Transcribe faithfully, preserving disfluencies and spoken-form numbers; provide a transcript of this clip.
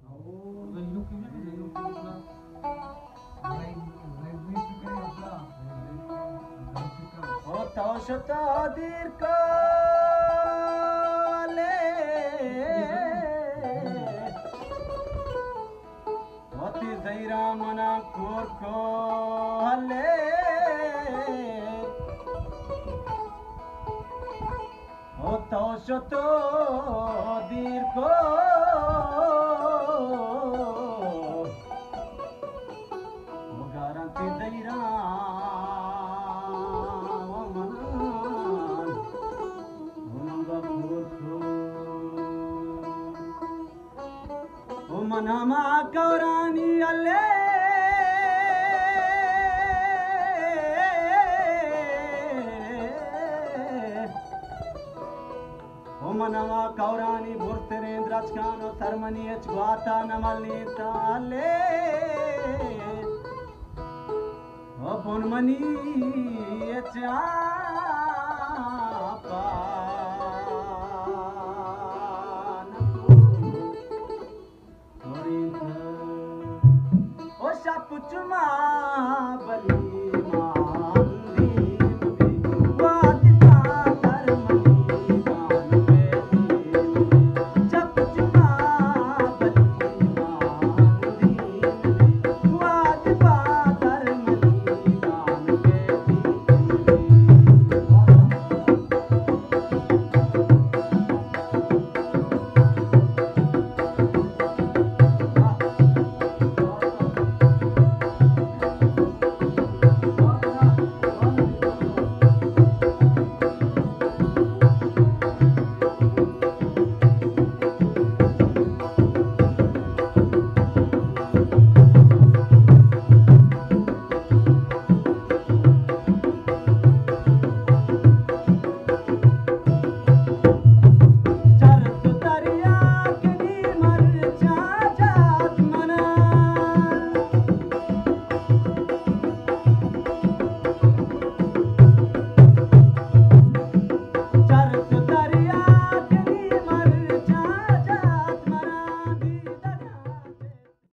शतादीर का ले होती जैरा मना कोर को हले होता शतो दीर को garanti जैरा मनमा कौरानी अल्ले ओ मनमा कौरानी भुर्तरेंद्र राजकानो थर्मनी एच ग्वाता नमलनी ताले ओ पुनमनी एच आपा Puchuma